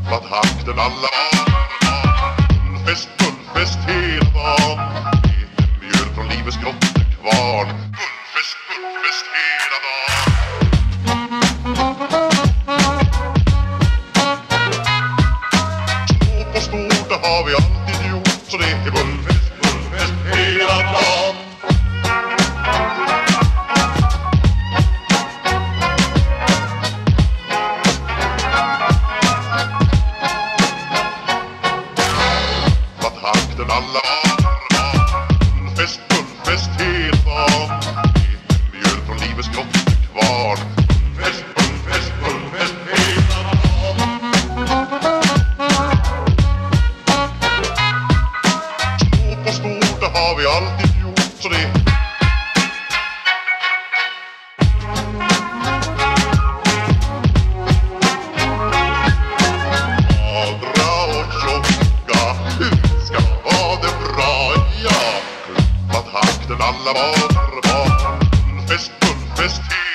klappat hakten alla Bullfest, bullfest hela dagen. Mjöl från livets grottekvarn. Bullfest, bullfest hela dagen. Stort och stort, det har vi alltid gjort. Så det är bullfest, bullfest hela dagen. Hakten alla Bullfest, bullfest hela dagen. Mjöl från livets grottekvarn. Bullfest, bullfest, bullfest hela dagen. Stort och stort, det har vi alltid gjort. Så det magra och tjocka, ska vara det bra, ja. Klappat hakten alla var. Bullfest, bullfest